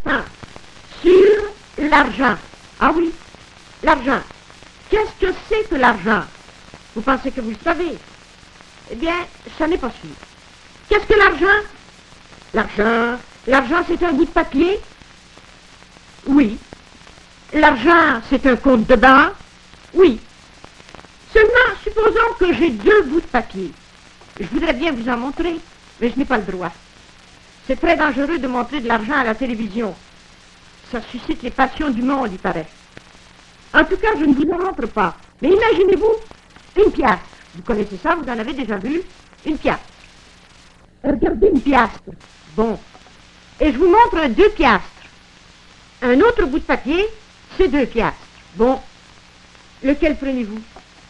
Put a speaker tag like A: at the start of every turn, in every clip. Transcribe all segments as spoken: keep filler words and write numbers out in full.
A: Ah, sur l'argent. Ah oui, l'argent. Qu'est-ce que c'est que l'argent? Vous pensez que vous le savez? Eh bien, ça n'est pas sûr. Qu'est-ce que l'argent? L'argent, l'argent c'est un bout de papier? Oui. L'argent c'est un compte de banque? Oui. Seulement, supposons que j'ai deux bouts de papier. Je voudrais bien vous en montrer, mais je n'ai pas le droit. C'est très dangereux de montrer de l'argent à la télévision. Ça suscite les passions du monde, il paraît. En tout cas, je ne vous en montre pas. Mais imaginez-vous une piastre. Vous connaissez ça, vous en avez déjà vu? Une piastre. Regardez une piastre. Bon. Et je vous montre deux piastres. Un autre bout de papier, c'est deux piastres. Bon. Lequel prenez-vous?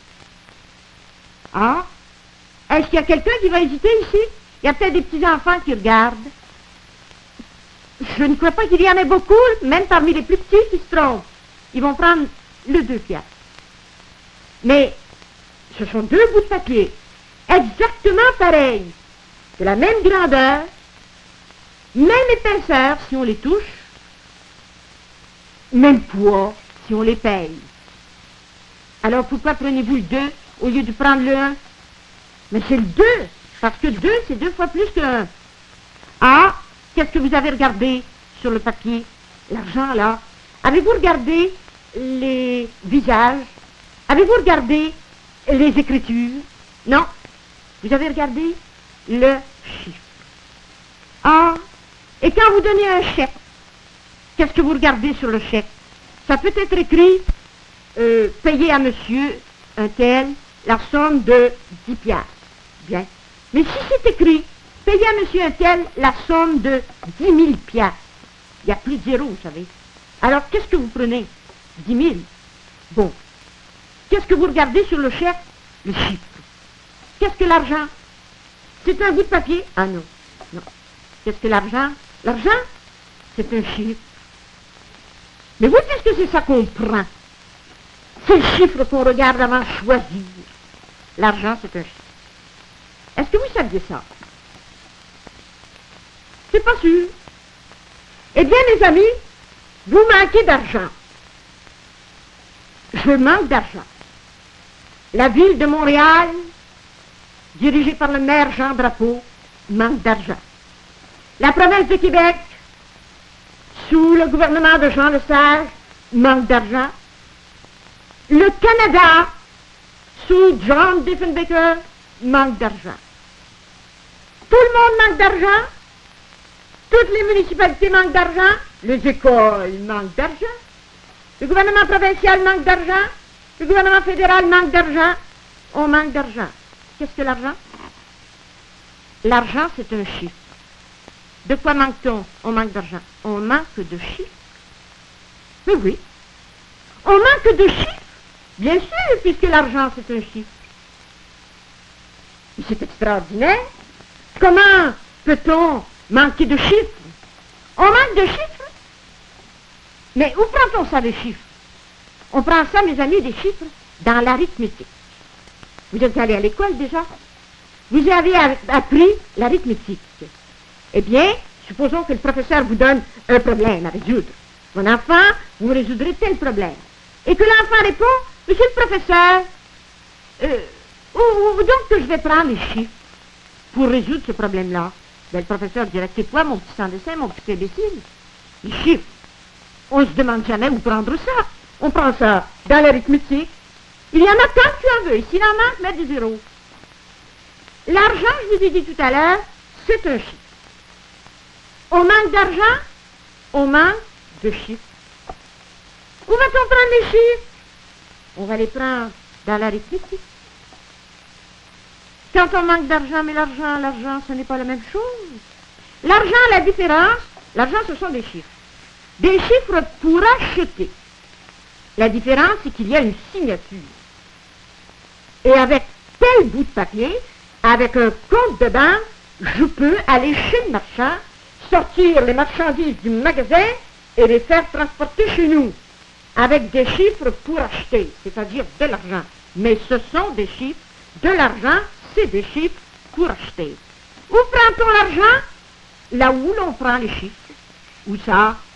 A: Ah? Est-ce qu'il y a quelqu'un qui va hésiter ici? Il y a peut-être des petits-enfants qui regardent. Je ne crois pas qu'il y en ait beaucoup, même parmi les plus petits qui se trompent. Ils vont prendre le deux piastres. Mais ce sont deux bouts de papier, exactement pareils, de la même grandeur, même épaisseur si on les touche, même poids si on les paye. Alors pourquoi prenez-vous le deux au lieu de prendre le un? Mais c'est le deux, parce que deux, c'est deux fois plus que un. Ah, qu'est-ce que vous avez regardé sur le papier? L'argent, là. Avez-vous regardé les visages? Avez-vous regardé les écritures? Non. Vous avez regardé le chiffre. Ah, et quand vous donnez un chèque, qu'est-ce que vous regardez sur le chèque? Ça peut être écrit, euh, payer à monsieur un tel la somme de dix piastres. Bien. Mais si c'est écrit, payer à monsieur un tel la somme de dix mille piastres, il n'y a plus de zéro, vous savez. Alors, qu'est-ce que vous prenez? dix mille. Bon. Qu'est-ce que vous regardez sur le chèque? Le chiffre. Qu'est-ce que l'argent? C'est un bout de papier? Ah non. Non. Qu'est-ce que l'argent? L'argent, c'est un chiffre. Mais vous, qu'est-ce que c'est ça qu'on prend? C'est le chiffre qu'on regarde avant de choisir. L'argent, c'est un chiffre. Est-ce que vous saviez ça? C'est pas sûr. Eh bien, mes amis, vous manquez d'argent. Je manque d'argent. La ville de Montréal, dirigée par le maire Jean Drapeau, manque d'argent. La province de Québec, sous le gouvernement de Jean Lesage, manque d'argent. Le Canada, sous John Diefenbaker, manque d'argent. Tout le monde manque d'argent. Toutes les municipalités manquent d'argent. Les écoles manquent d'argent. Le gouvernement provincial manque d'argent. Le gouvernement fédéral manque d'argent. On manque d'argent. Qu'est-ce que l'argent? L'argent, c'est un chiffre. De quoi manque-t-on? On manque d'argent. On manque de chiffres. Mais oui. On manque de chiffres. Bien sûr, puisque l'argent, c'est un chiffre. Mais c'est extraordinaire. Comment peut-on manquer de chiffres? On manque de chiffres. Mais où prend-on ça, les chiffres? On prend ça, mes amis, des chiffres, dans l'arithmétique. Vous êtes allés à l'école déjà? Vous avez appris l'arithmétique. Eh bien, supposons que le professeur vous donne un problème à résoudre. Mon enfant, vous résoudrez tel problème. Et que l'enfant répond, monsieur le professeur, euh, où, où donc que je vais prendre les chiffres pour résoudre ce problème-là? Ben, le professeur dirait, c'est quoi, mon petit sans-dessin, mon petit imbécile? Les chiffres. On ne se demande jamais où prendre ça. On prend ça dans l'arithmétique. Il y en a tant que tu en veux. S'il en manque, mettre des zéros. L'argent, je vous ai dit tout à l'heure, c'est un chiffre. On manque d'argent, on manque de chiffres. Où va-t-on prendre les chiffres? On va les prendre dans l'arithmétique. Quand on manque d'argent, mais l'argent, l'argent, ce n'est pas la même chose. L'argent, la différence, l'argent, ce sont des chiffres. Des chiffres pour acheter. La différence, c'est qu'il y a une signature. Et avec tel bout de papier, avec un compte de banque, je peux aller chez le marchand, sortir les marchandises du magasin et les faire transporter chez nous. Avec des chiffres pour acheter, c'est-à-dire de l'argent. Mais ce sont des chiffres, de l'argent, c'est des chiffres pour acheter. Où prend-on l'argent? Là où l'on prend les chiffres. Où ça?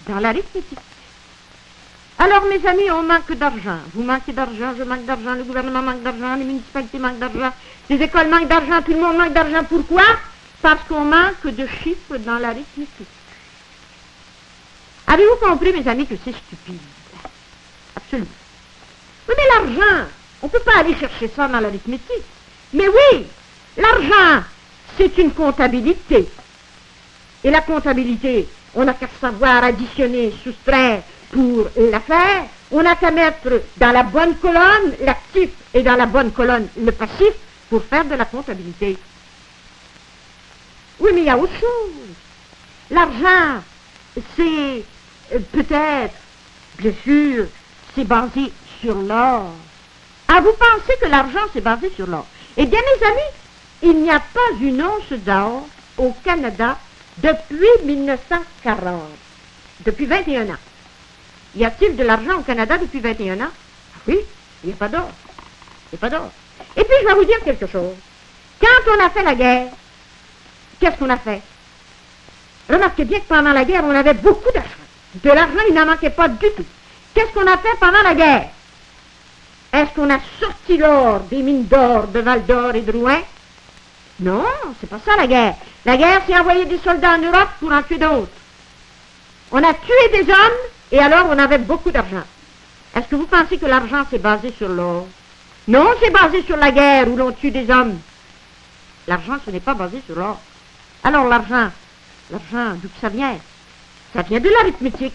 A: dans l'arithmétique. Alors, mes amis, on manque d'argent. Vous manquez d'argent, je manque d'argent, le gouvernement manque d'argent, les municipalités manquent d'argent, les écoles manquent d'argent, tout le monde manque d'argent. Pourquoi? Parce qu'on manque de chiffres dans l'arithmétique. Avez-vous compris, mes amis, que c'est stupide? Absolument. Oui, mais l'argent, on ne peut pas aller chercher ça dans l'arithmétique. Mais oui, l'argent, c'est une comptabilité. Et la comptabilité, on n'a qu'à savoir additionner, soustraire pour la faire. On n'a qu'à mettre dans la bonne colonne l'actif et dans la bonne colonne le passif pour faire de la comptabilité. Oui, mais il y a autre chose. L'argent, c'est euh, peut-être, bien sûr, c'est basé sur l'or. Ah, vous pensez que l'argent, c'est basé sur l'or? Eh bien, mes amis, il n'y a pas une once d'or au Canada depuis mille neuf cent quarante, depuis vingt et un ans. Y a-t-il de l'argent au Canada depuis vingt et un ans? Ah oui, il n'y a pas d'or. Il n'y a pas d'or. Et puis, je vais vous dire quelque chose. Quand on a fait la guerre, qu'est-ce qu'on a fait? Remarquez bien que pendant la guerre, on avait beaucoup d'argent. De l'argent, il n'en manquait pas du tout. Qu'est-ce qu'on a fait pendant la guerre? Est-ce qu'on a sorti l'or des mines d'or de Val d'Or et de Rouen? Non, c'est pas ça la guerre. La guerre, c'est envoyer des soldats en Europe pour en tuer d'autres. On a tué des hommes et alors on avait beaucoup d'argent. Est-ce que vous pensez que l'argent, c'est basé sur l'or? Non, c'est basé sur la guerre où l'on tue des hommes. L'argent, ce n'est pas basé sur l'or. Alors l'argent, l'argent, d'où ça vient? Ça vient de l'arithmétique.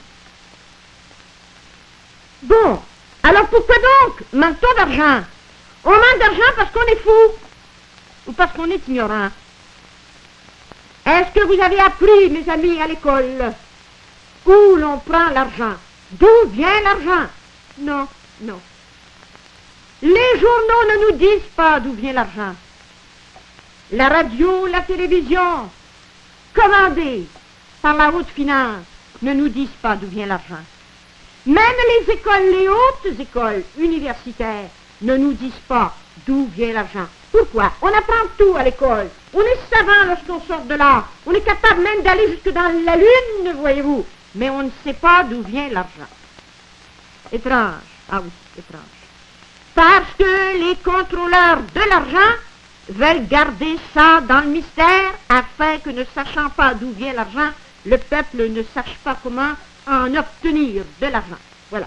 A: Bon, alors pourquoi donc manque-t-on d'argent? On manque d'argent parce qu'on est fou ou parce qu'on est ignorant. Est-ce que vous avez appris, mes amis, à l'école, où l'on prend l'argent? D'où vient l'argent? Non, non. Les journaux ne nous disent pas d'où vient l'argent. La radio, la télévision, commandées par la haute finance, ne nous disent pas d'où vient l'argent. Même les écoles, les hautes écoles universitaires, ne nous disent pas d'où vient l'argent. Pourquoi? On apprend tout à l'école. On est savant lorsqu'on sort de là. On est capable même d'aller jusque dans la lune, voyez-vous. Mais on ne sait pas d'où vient l'argent. Étrange. Ah oui, étrange. Parce que les contrôleurs de l'argent veulent garder ça dans le mystère afin que, ne sachant pas d'où vient l'argent, le peuple ne sache pas comment en obtenir de l'argent. Voilà.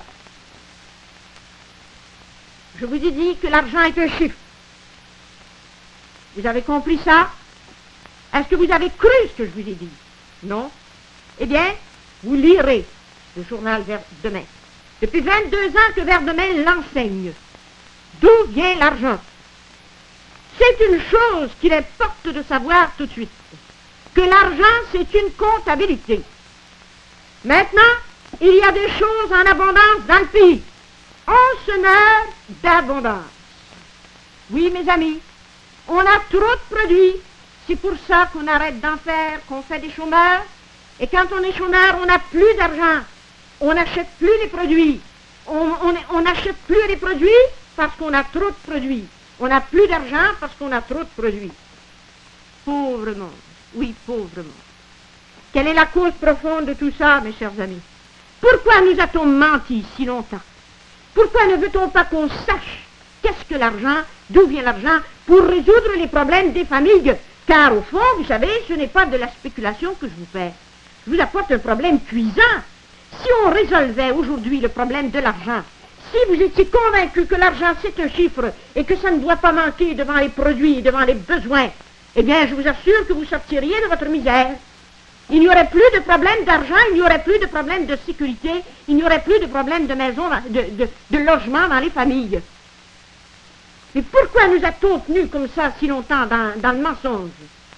A: Je vous ai dit que l'argent est un chiffre. Vous avez compris ça? Est-ce que vous avez cru ce que je vous ai dit? Non? Eh bien, vous lirez le journal Vers demain. Depuis vingt-deux ans que Vers demain l'enseigne. D'où vient l'argent? C'est une chose qu'il importe de savoir tout de suite. Que l'argent, c'est une comptabilité. Maintenant, il y a des choses en abondance dans le pays. On se meurt d'abondance. Oui, mes amis, on a trop de produits. C'est pour ça qu'on arrête d'en faire, qu'on fait des chômeurs. Et quand on est chômeur, on n'a plus d'argent. On n'achète plus les produits. On n'achète plus les produits parce qu'on a trop de produits. On n'a plus d'argent parce qu'on a trop de produits. Pauvre monde. Oui, pauvre monde. Quelle est la cause profonde de tout ça, mes chers amis? Pourquoi nous a-t-on menti si longtemps? Pourquoi ne veut-on pas qu'on sache qu'est-ce que l'argent, d'où vient l'argent, pour résoudre les problèmes des familles? Car au fond, vous savez, ce n'est pas de la spéculation que je vous fais. Je vous apporte un problème cuisant. Si on résolvait aujourd'hui le problème de l'argent, si vous étiez convaincu que l'argent c'est un chiffre et que ça ne doit pas manquer devant les produits, devant les besoins, eh bien, je vous assure que vous sortiriez de votre misère. Il n'y aurait plus de problème d'argent, il n'y aurait plus de problème de sécurité, il n'y aurait plus de problème de maison, de, de, de logement dans les familles. Mais pourquoi nous a-t-on tenus comme ça si longtemps dans, dans le mensonge?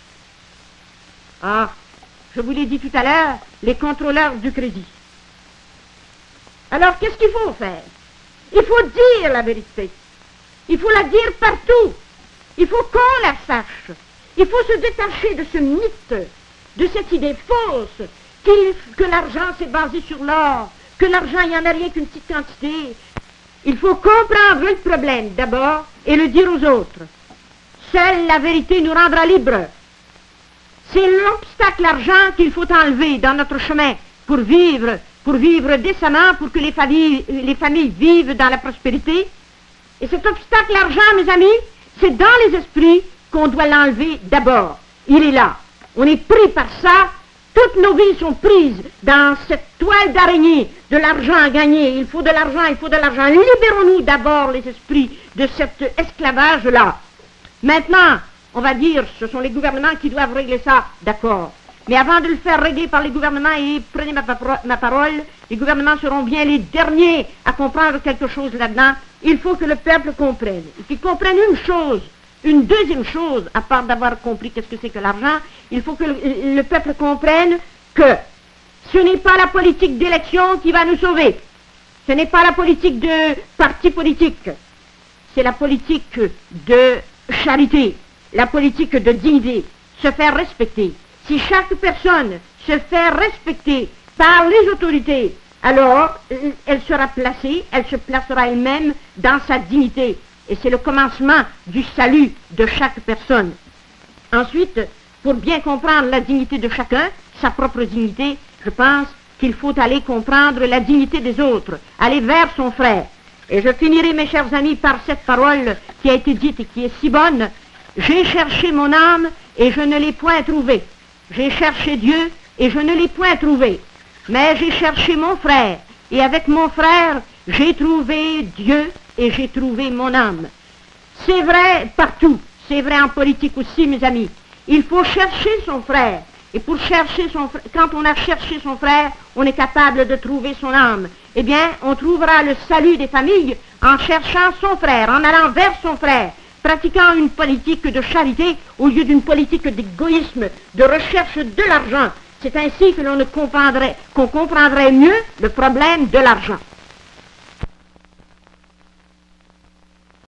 A: Ah, je vous l'ai dit tout à l'heure, les contrôleurs du crédit. Alors, qu'est-ce qu'il faut faire? Il faut dire la vérité. Il faut la dire partout. Il faut qu'on la sache. Il faut se détacher de ce mythe, de cette idée fausse que l'argent c'est basé sur l'or, que l'argent il n'y en a rien qu'une petite quantité. Il faut comprendre le problème d'abord et le dire aux autres. Seule la vérité nous rendra libres. C'est l'obstacle argent qu'il faut enlever dans notre chemin pour vivre pour vivre décemment, pour que les familles, les familles vivent dans la prospérité. Et cet obstacle, l'argent, mes amis, c'est dans les esprits qu'on doit l'enlever d'abord. Il est là. On est pris par ça. Toutes nos vies sont prises dans cette toile d'araignée de l'argent à gagner. Il faut de l'argent, il faut de l'argent. Libérons-nous d'abord les esprits de cet esclavage-là. Maintenant, on va dire, ce sont les gouvernements qui doivent régler ça, d'accord. Mais avant de le faire régler par les gouvernements, et prenez ma, ma parole, les gouvernements seront bien les derniers à comprendre quelque chose là-dedans. Il faut que le peuple comprenne. Et qu'il comprenne une chose, une deuxième chose, à part d'avoir compris qu'est-ce que c'est que l'argent, il faut que le, le peuple comprenne que ce n'est pas la politique d'élection qui va nous sauver. Ce n'est pas la politique de parti politique. C'est la politique de charité, la politique de dignité, se faire respecter. Si chaque personne se fait respecter par les autorités, alors elle sera placée, elle se placera elle-même dans sa dignité. Et c'est le commencement du salut de chaque personne. Ensuite, pour bien comprendre la dignité de chacun, sa propre dignité, je pense qu'il faut aller comprendre la dignité des autres, aller vers son frère. Et je finirai, mes chers amis, par cette parole qui a été dite et qui est si bonne. J'ai cherché mon âme et je ne l'ai point trouvée. J'ai cherché Dieu et je ne l'ai point trouvé. Mais j'ai cherché mon frère et avec mon frère, j'ai trouvé Dieu et j'ai trouvé mon âme. C'est vrai partout, c'est vrai en politique aussi, mes amis. Il faut chercher son frère. Et pour chercher son frère, quand on a cherché son frère, on est capable de trouver son âme. Eh bien, on trouvera le salut des familles en cherchant son frère, en allant vers son frère, pratiquant une politique de charité au lieu d'une politique d'égoïsme, de recherche de l'argent. C'est ainsi que l'on comprendrait, qu'on comprendrait mieux le problème de l'argent.